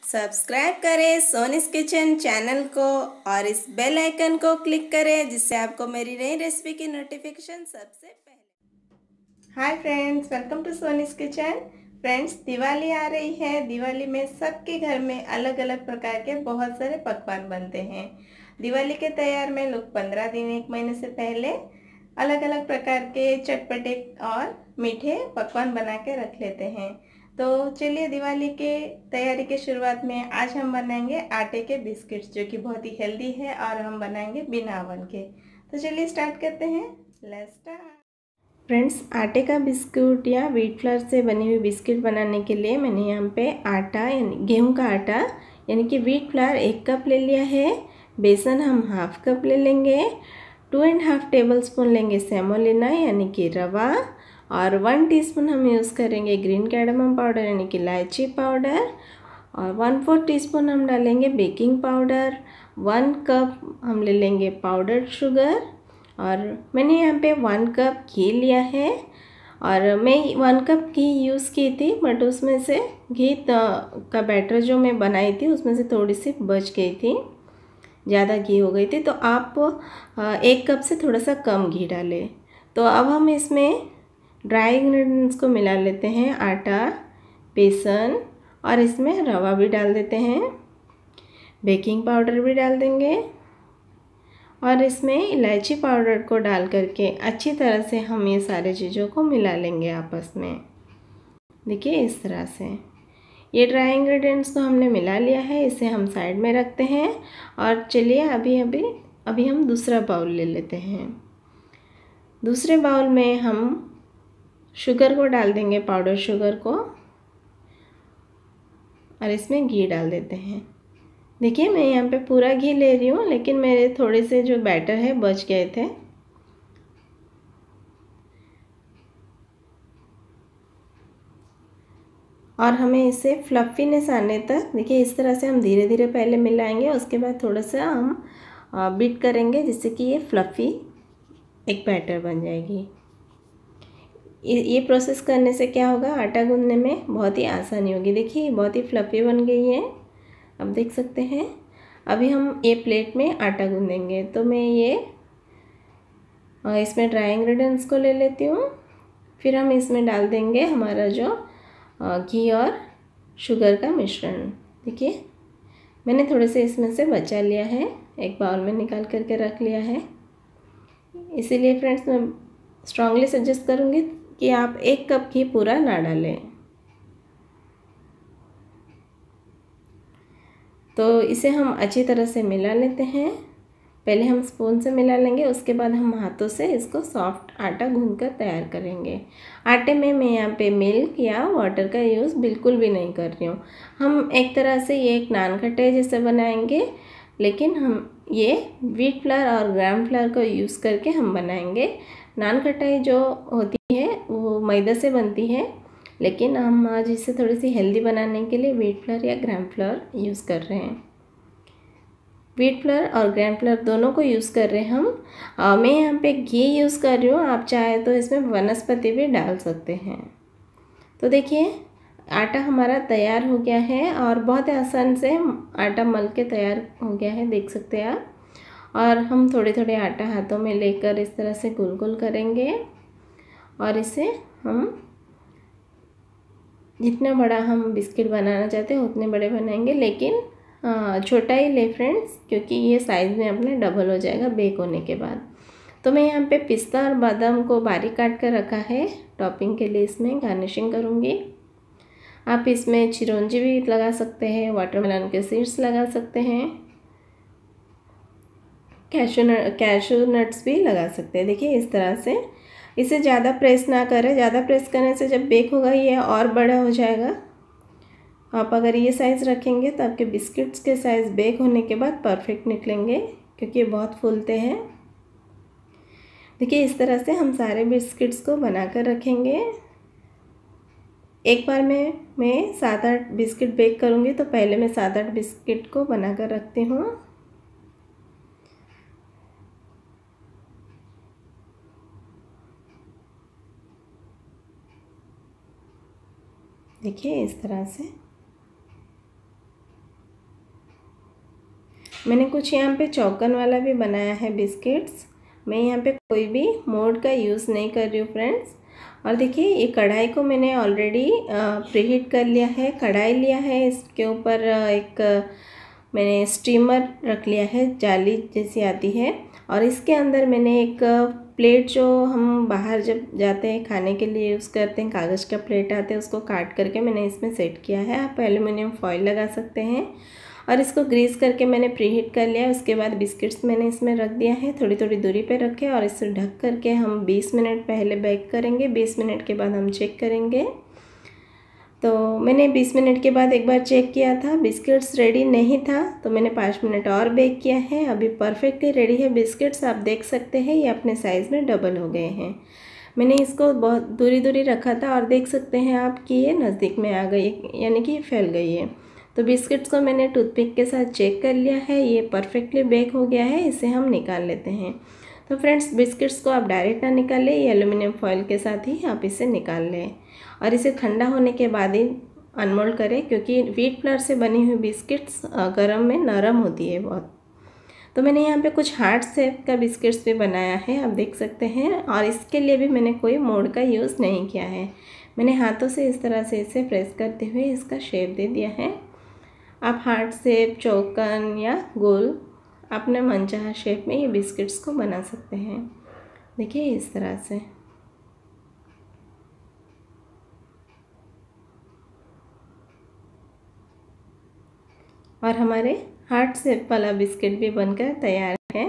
Subscribe करें Sonis kitchen channel को और इस बेल आइकन को क्लिक करें जिससे आपको मेरी नई रेसिपी की नोटिफिकेशन सबसे पहले। Hi friends, welcome to Soni's kitchen. Friends, Diwali आ रही है। दिवाली में सबके घर में अलग अलग प्रकार के बहुत सारे पकवान बनते हैं। दिवाली के तैयार में लोग 15 दिन 1 महीने से पहले अलग अलग प्रकार के चटपटे और मीठे पकवान बना के रख लेते हैं। तो चलिए दिवाली के तैयारी के शुरुआत में आज हम बनाएंगे आटे के बिस्किट्स, जो कि बहुत ही हेल्दी है और हम बनाएंगे बिना ओवन के। तो चलिए स्टार्ट करते हैं। Let's start. फ्रेंड्स, आटे का बिस्कुट या व्हीट फ्लावर से बनी हुई बिस्किट बनाने के लिए मैंने यहाँ पे आटा यानी गेहूं का आटा यानी कि व्हीट फ्लावर 1 कप ले लिया है। बेसन हम हाफ कप ले लेंगे। 2.5 टेबलस्पून लेंगे सेमोलिना यानी कि रवा और 1 टीस्पून हम यूज़ करेंगे ग्रीन कैडमम पाउडर यानी कि इलायची पाउडर और 1/4 टीस्पून हम डालेंगे बेकिंग पाउडर। 1 कप हम ले लेंगे पाउडर्ड शुगर और मैंने यहाँ पे 1 कप घी लिया है और मैं 1 कप घी यूज़ की थी, बट उसमें से घी का बैटर जो मैं बनाई थी उसमें से थोड़ी सी बच गई थी, ज़्यादा घी हो गई थी। तो आप 1 कप से थोड़ा सा कम घी डालें। तो अब हम इसमें ड्राई इंग्रेडिएंट्स को मिला लेते हैं, आटा, बेसन और इसमें रवा भी डाल देते हैं, बेकिंग पाउडर भी डाल देंगे और इसमें इलायची पाउडर को डाल करके अच्छी तरह से हम ये सारे चीज़ों को मिला लेंगे आपस में। देखिए इस तरह से ये ड्राई इंग्रेडिएंट्स को हमने मिला लिया है, इसे हम साइड में रखते हैं। और चलिए अभी हम दूसरा बाउल ले लेते हैं। दूसरे बाउल में हम शुगर को डाल देंगे, पाउडर शुगर को, और इसमें घी डाल देते हैं। देखिए मैं यहाँ पे पूरा घी ले रही हूँ, लेकिन मेरे थोड़े से जो बैटर है बच गए थे। और हमें इसे फ्लफीनेस आने तक, देखिए इस तरह से हम धीरे धीरे पहले मिलाएंगे, उसके बाद थोड़ा सा हम बीट करेंगे जिससे कि ये फ्लफ़ी एक बैटर बन जाएगी। ये प्रोसेस करने से क्या होगा, आटा गूंदने में बहुत ही आसानी होगी। देखिए बहुत ही फ्लफ़ी बन गई है, अब देख सकते हैं। अभी हम ये प्लेट में आटा गूंदेंगे। तो मैं ये इसमें ड्राई इंग्रेडिएंट्स को ले लेती हूँ, फिर हम इसमें डाल देंगे हमारा जो घी और शुगर का मिश्रण। देखिए मैंने थोड़े से इसमें से बचा लिया है, एक बाउल में निकाल करके रख लिया है। इसीलिए फ्रेंड्स मैं स्ट्रांगली सजेस्ट करूँगी कि आप 1 कप घी पूरा ना डालें। तो इसे हम अच्छी तरह से मिला लेते हैं। पहले हम स्पून से मिला लेंगे, उसके बाद हम हाथों से इसको सॉफ्ट आटा गूंथकर तैयार करेंगे। आटे में मैं यहाँ पे मिल्क या वाटर का यूज़ बिल्कुल भी नहीं कर रही हूँ। हम एक तरह से ये एक नान खटाई जैसे बनाएंगे, लेकिन हम ये व्हीट फ्लावर और ग्राम फ्लावर को यूज़ करके हम बनाएंगे। नान खटाई जो होती है वो मैदा से बनती है, लेकिन हम आज इसे थोड़ी सी हेल्दी बनाने के लिए व्हीट फ्लावर या ग्राम फ्लावर यूज़ कर रहे हैं। व्हीट फ्लावर और ग्राम फ्लावर दोनों को यूज़ कर रहे हैं हम। मैं यहाँ पे घी यूज़ कर रही हूँ, आप चाहे तो इसमें वनस्पति भी डाल सकते हैं। तो देखिए आटा हमारा तैयार हो गया है और बहुत आसान से आटा मल के तैयार हो गया है, देख सकते हैं आप। और हम थोड़े थोड़े आटा हाथों में लेकर इस तरह से गोल गोल करेंगे और इसे हम जितना बड़ा हम बिस्किट बनाना चाहते हैं उतने बड़े बनाएंगे, लेकिन छोटा ही ले फ्रेंड्स, क्योंकि ये साइज़ में अपने डबल हो जाएगा बेक होने के बाद। तो मैं यहाँ पे पिस्ता और बादाम को बारीक काट कर रखा है टॉपिंग के लिए, इसमें गार्निशिंग करूँगी। आप इसमें चिरौंजी भी लगा सकते हैं, वाटरमेलन के सीड्स लगा सकते हैं, कैशू नट्स भी लगा सकते हैं। देखिए इस तरह से इसे ज़्यादा प्रेस ना करें, ज़्यादा प्रेस करने से जब बेक होगा ये और बड़ा हो जाएगा। आप अगर ये साइज़ रखेंगे तो आपके बिस्किट्स के साइज़ बेक होने के बाद परफेक्ट निकलेंगे, क्योंकि ये बहुत फूलते हैं। देखिए इस तरह से हम सारे बिस्किट्स को बनाकर रखेंगे। एक बार में मैं 7-8 बिस्किट बेक करूँगी, तो पहले मैं 7-8 बिस्किट को बनाकर रखती हूँ। देखिए इस तरह से मैंने कुछ यहाँ पे चौकन वाला भी बनाया है बिस्किट्स। मैं यहाँ पे कोई भी मोड का यूज़ नहीं कर रही हूँ फ्रेंड्स। और देखिए ये कढ़ाई को मैंने ऑलरेडी प्रीहीट कर लिया है, कढ़ाई लिया है, इसके ऊपर एक मैंने स्टीमर रख लिया है, जाली जैसी आती है। और इसके अंदर मैंने एक प्लेट, जो हम बाहर जब जाते हैं खाने के लिए यूज़ करते हैं, कागज़ का प्लेट आते हैं, उसको काट करके मैंने इसमें सेट किया है। आप एल्युमिनियम फॉइल लगा सकते हैं। और इसको ग्रीस करके मैंने प्रीहीट कर लिया। उसके बाद बिस्किट्स मैंने इसमें रख दिया है, थोड़ी थोड़ी दूरी पे रखे, और इसे ढक करके हम 20 मिनट पहले बेक करेंगे। 20 मिनट के बाद हम चेक करेंगे। तो मैंने 20 मिनट के बाद एक बार चेक किया था, बिस्किट्स रेडी नहीं था, तो मैंने 5 मिनट और बेक किया है। अभी परफेक्टली रेडी है बिस्किट्स। आप देख सकते हैं ये अपने साइज़ में डबल हो गए हैं। मैंने इसको बहुत दूरी दूरी रखा था और देख सकते हैं आप कि ये नज़दीक में आ गई, यानी कि फैल गई है। तो बिस्किट्स को मैंने टूथपिक के साथ चेक कर लिया है, ये परफेक्टली बेक हो गया है। इसे हम निकाल लेते हैं। तो फ्रेंड्स, बिस्किट्स को आप डायरेक्ट ना निकालें, ये एल्युमिनियम फॉइल के साथ ही आप इसे निकाल लें। और इसे ठंडा होने के बाद ही अनमोल्ड करें, क्योंकि व्हीट फ्लोर से बनी हुई बिस्किट्स गर्म में नरम होती है बहुत। तो मैंने यहाँ पे कुछ हार्ट शेप का बिस्किट्स भी बनाया है, आप देख सकते हैं। और इसके लिए भी मैंने कोई मोल्ड का यूज़ नहीं किया है। मैंने हाथों से इस तरह से इसे प्रेस करते हुए इसका शेप दे दिया है। आप हार्ट शेप, चौकन या गोल अपने मनचाहा शेप में ये बिस्किट्स को बना सकते हैं। देखिए इस तरह से। और हमारे हार्ट शेप वाला बिस्किट भी बनकर तैयार है।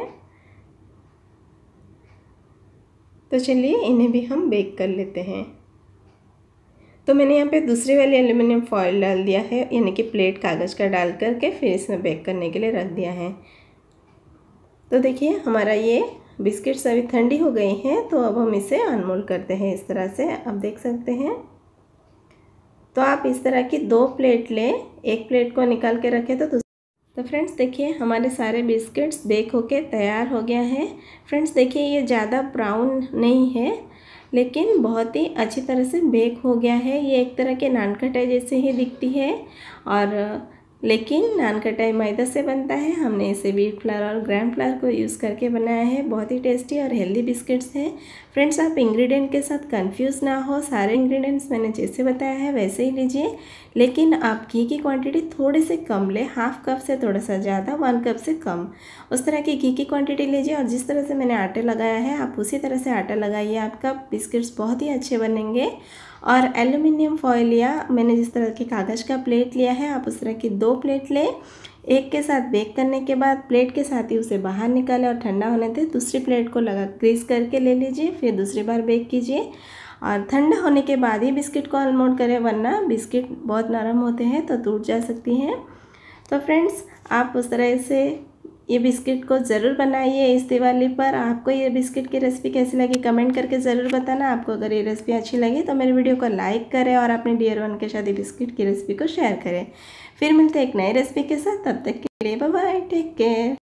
तो चलिए इन्हें भी हम बेक कर लेते हैं। तो मैंने यहाँ पे दूसरी वाली एल्युमिनियम फॉइल डाल दिया है, यानी कि प्लेट कागज़ का डाल करके फिर इसमें बेक करने के लिए रख दिया है। तो देखिए हमारा ये बिस्किट्स अभी ठंडी हो गई हैं, तो अब हम इसे अनमोल्ड करते हैं इस तरह से, आप देख सकते हैं। तो आप इस तरह की 2 प्लेट लें, एक प्लेट को निकाल के रखें तो फ्रेंड्स देखिए हमारे सारे बिस्किट्स बेक होके तैयार हो गया है। फ्रेंड्स देखिए ये ज़्यादा ब्राउन नहीं है, लेकिन बहुत ही अच्छी तरह से बेक हो गया है। ये एक तरह के नान खटाई जैसे ही दिखती है, और लेकिन नान खटाई मैदा से बनता है। हमने इसे व्हीट फ्लावर और ग्राम फ्लावर को यूज़ करके बनाया है। बहुत ही टेस्टी और हेल्दी बिस्किट्स हैं। फ्रेंड्स आप इंग्रेडिएंट के साथ कंफ्यूज ना हो, सारे इंग्रेडिएंट्स मैंने जैसे बताया है वैसे ही लीजिए, लेकिन आप घी की क्वांटिटी थोड़ी से कम लें, हाफ कप से थोड़ा सा ज़्यादा, 1 कप से कम, उस तरह की घी की क्वांटिटी लीजिए। और जिस तरह से मैंने आटे लगाया है आप उसी तरह से आटा लगाइए, आपका बिस्किट्स बहुत ही अच्छे बनेंगे। और एल्युमिनियम फॉइल या मैंने जिस तरह की कागज़ का प्लेट लिया है, आप उस तरह की 2 प्लेट लें। एक के साथ बेक करने के बाद प्लेट के साथ ही उसे बाहर निकालें और ठंडा होने दें। दूसरी प्लेट को लगा ग्रीस करके ले लीजिए, फिर दूसरी बार बेक कीजिए। और ठंडा होने के बाद ही बिस्किट को अनमोल्ड करें, वरना बिस्किट बहुत नरम होते हैं तो टूट जा सकती हैं। तो फ्रेंड्स आप उस तरह से ये बिस्किट को ज़रूर बनाइए इस दिवाली पर। आपको ये बिस्किट की रेसिपी कैसी लगी कमेंट करके ज़रूर बताना। आपको अगर ये रेसिपी अच्छी लगी तो मेरे वीडियो को लाइक करें और अपने डियर वन के साथ ये बिस्किट की रेसिपी को शेयर करें। फिर मिलते हैं एक नई रेसिपी के साथ, तब तक के लिए बाय बाय, टेक केयर।